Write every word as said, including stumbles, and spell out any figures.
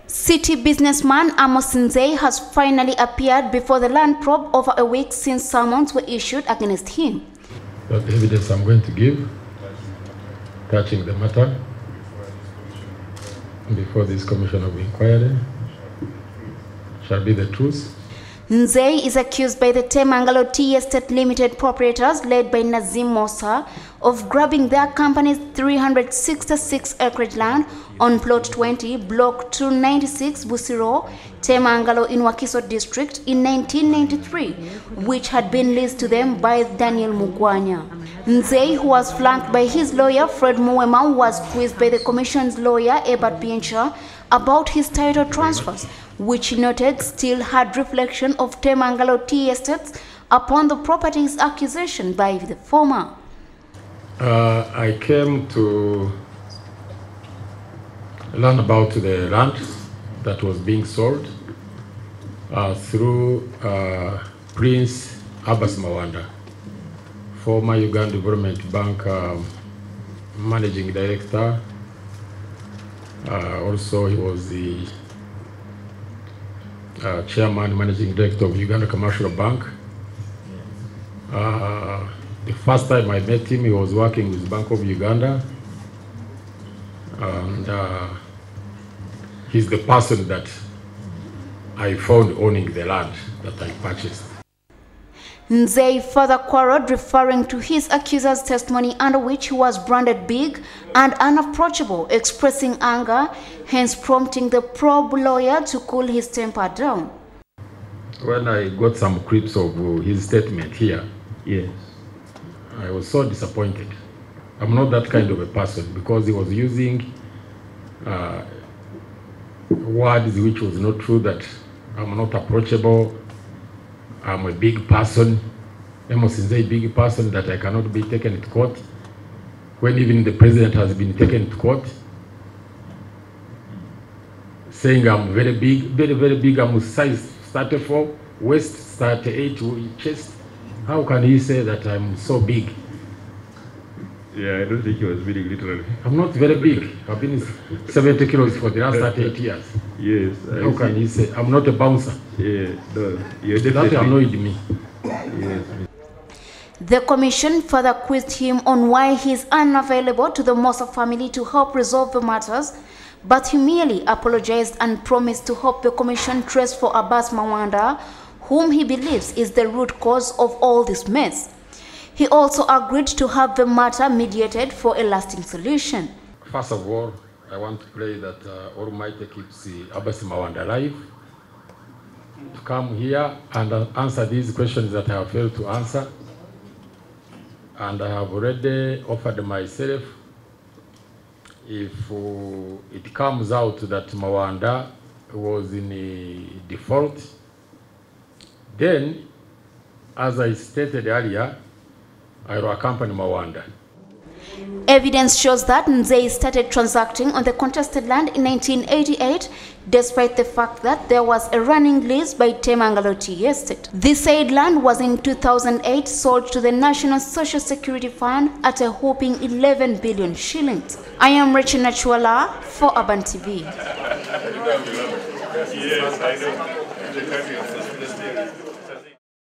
City businessman Amos Nzeyi has finally appeared before the land probe over a week since summons were issued against him. The evidence I'm going to give touching the matter before this commission of inquiry shall be the truth. Nzeyi is accused by the Temangalo Tea Estate Limited Proprietors, led by Nazim Mosa, of grabbing their company's three hundred sixty-six acreage land on plot twenty, block two ninety-six, Busiro, Temangalo in Wakiso district in nineteen ninety-three, which had been leased to them by Daniel Mugwanya. Nzeyi, who was flanked by his lawyer Fred Muwema, was quizzed by the commission's lawyer Ebert Piencha about his title transfers, which he noted still had reflection of Temangalo Tea Estates upon the property's accusation by the former. Uh, I came to learn about the land that was being sold uh, through uh, Prince Abbas Mawanda, former Uganda Development Bank um, managing director. Uh, also, he was the uh, chairman, managing director of Uganda Commercial Bank. Uh, the first time I met him, he was working with Bank of Uganda, and uh, he's the person that I found owning the land that I purchased. Nzeyi further quarreled, referring to his accuser's testimony under which he was branded big and unapproachable, expressing anger, hence prompting the probe lawyer to cool his temper down. When I got some clips of his statement here, yes, I was so disappointed. I'm not that kind of a person, because he was using uh, words which was not true, that I'm not approachable, I'm a big person, Amos Nzeyi, a big person, that I cannot be taken to court, when even the president has been taken to court, saying I'm very big, very, very big, I'm size thirty-four, waist thirty-eight, chest. How can he say that I'm so big? Yeah, I don't think he was meaning literally. I'm not very big. I've been seventy kilos for the last thirty-eight years. Yes. I How can he say I'm not a bouncer? Yeah, no. You're that annoyed me. Yes. The commission further quizzed him on why he is unavailable to the Mosa family to help resolve the matters, but he merely apologized and promised to help the commission trace for Abbas Mawanda, whom he believes is the root cause of all this mess. He also agreed to have the matter mediated for a lasting solution. First of all, I want to pray that uh, Almighty keeps uh, Abbas Mawanda alive, to come here and uh, answer these questions that I have failed to answer. And I have already offered myself, if uh, it comes out that Mawanda was in a default, then, as I stated earlier, I will accompany Mawanda. Evidence shows that Nzeyi started transacting on the contested land in nineteen eighty-eight, despite the fact that there was a running lease by Temangalo Tea Estate. This said land was in two thousand eight sold to the National Social Security Fund at a whopping eleven billion shillings. I am Rachel Nachuala for Urban T V. Yes, I know.